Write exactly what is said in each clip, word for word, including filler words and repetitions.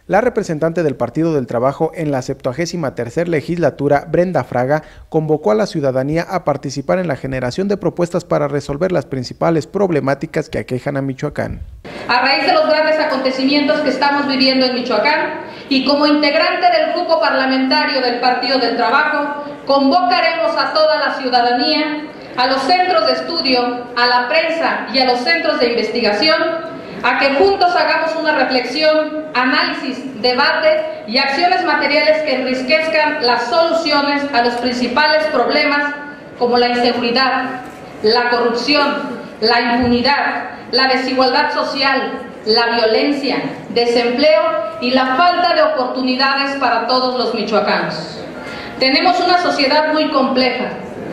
La representante del Partido del Trabajo en la septuagésima tercera legislatura, Brenda Fraga, convocó a la ciudadanía a participar en la generación de propuestas para resolver las principales problemáticas que aquejan a Michoacán. A raíz de los grandes acontecimientos que estamos viviendo en Michoacán y como integrante del grupo parlamentario del Partido del Trabajo, convocaremos a toda la ciudadanía, a los centros de estudio, a la prensa y a los centros de investigación, a que juntos hagamos una reflexión, análisis, debate y acciones materiales que enriquezcan las soluciones a los principales problemas como la inseguridad, la corrupción, la impunidad, la desigualdad social, la violencia, desempleo y la falta de oportunidades para todos los michoacanos. Tenemos una sociedad muy compleja,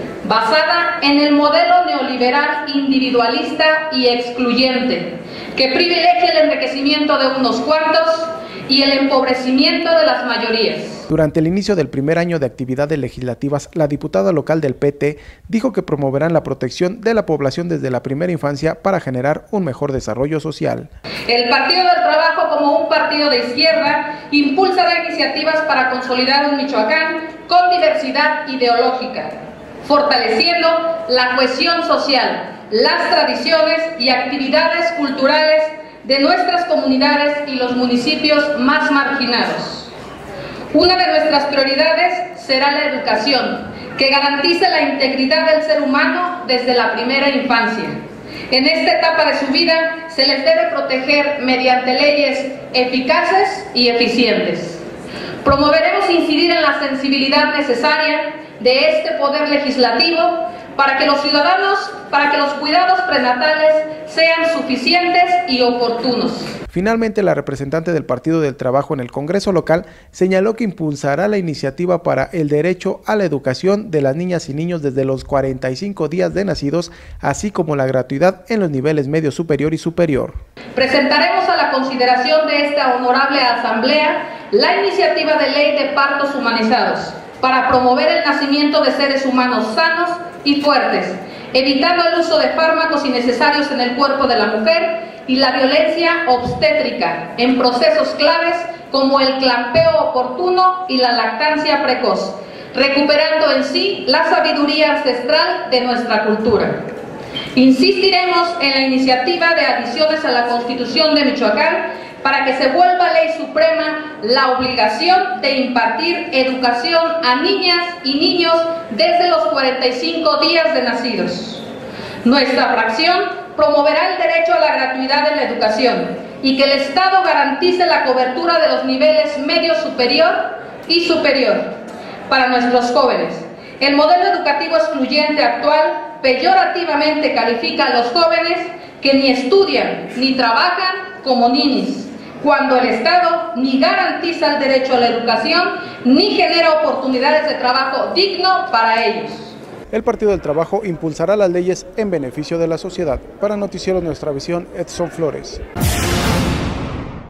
basada en el modelo neoliberal individualista y excluyente, que privilegia el enriquecimiento de unos cuantos y el empobrecimiento de las mayorías. Durante el inicio del primer año de actividades legislativas, la diputada local del P T dijo que promoverán la protección de la población desde la primera infancia para generar un mejor desarrollo social. El Partido del Trabajo, como un partido de izquierda, impulsará iniciativas para consolidar un Michoacán con diversidad ideológica, fortaleciendo la cohesión social, las tradiciones y actividades culturales de nuestras comunidades y los municipios más marginados. Una de nuestras prioridades será la educación, que garantice la integridad del ser humano desde la primera infancia. En esta etapa de su vida se les debe proteger mediante leyes eficaces y eficientes. Promoveremos incidir en la sensibilidad necesaria de este poder legislativo para que los ciudadanos, para que los cuidados prenatales sean suficientes y oportunos. Finalmente, la representante del Partido del Trabajo en el Congreso local señaló que impulsará la iniciativa para el derecho a la educación de las niñas y niños desde los cuarenta y cinco días de nacidos, así como la gratuidad en los niveles medio superior y superior. Presentaremos a la consideración de esta honorable asamblea la iniciativa de ley de partos humanizados para promover el nacimiento de seres humanos sanos y fuertes, evitando el uso de fármacos innecesarios en el cuerpo de la mujer y la violencia obstétrica en procesos claves como el clampeo oportuno y la lactancia precoz, recuperando en sí la sabiduría ancestral de nuestra cultura. Insistiremos en la iniciativa de adiciones a la Constitución de Michoacán para que se vuelva ley suprema la obligación de impartir educación a niñas y niños desde los cuarenta y cinco días de nacidos. Nuestra fracción promoverá el derecho a la gratuidad en la educación y que el Estado garantice la cobertura de los niveles medio superior y superior para nuestros jóvenes. El modelo educativo excluyente actual peyorativamente califica a los jóvenes que ni estudian ni trabajan como ninis, cuando el Estado ni garantiza el derecho a la educación ni genera oportunidades de trabajo digno para ellos. El Partido del Trabajo impulsará las leyes en beneficio de la sociedad. Para Noticiero Nuestra Visión, Edson Flores.